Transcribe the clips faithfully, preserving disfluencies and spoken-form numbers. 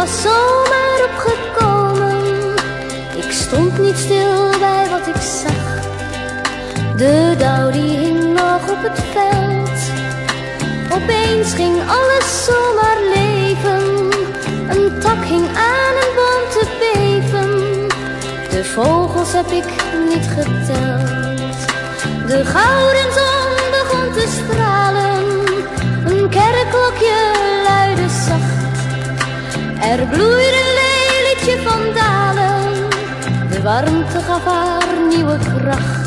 was zomaar opgekomen. Ik stond niet stil bij wat ik zag. De dauw die hing nog op het veld. Opeens ging alles zomaar leven. Een tak hing aan een boom te beven. De vogels heb ik niet geteld. De gouden zon begon te stralen. Een kerkklokje luidde zacht. Er bloeide een lelietje van dalen. De warmte gaf haar nieuwe kracht.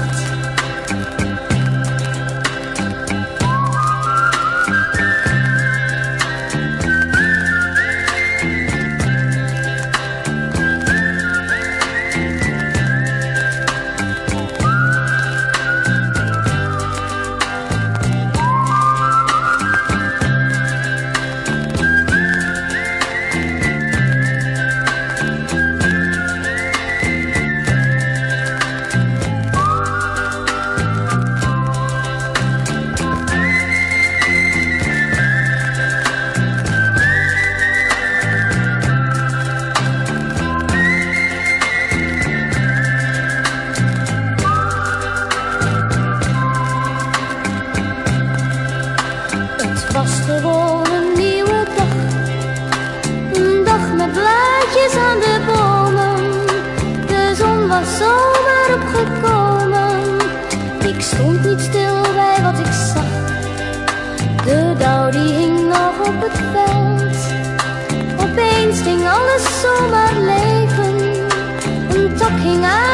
Het was gewoon een nieuwe dag. Een dag met blaadjes aan de bomen. De zon was zomaar opgekomen. Ik stond niet stil bij wat ik zag. De dauw die hing nog op het veld. Opeens ging alles zomaar leven. Een tak hing aan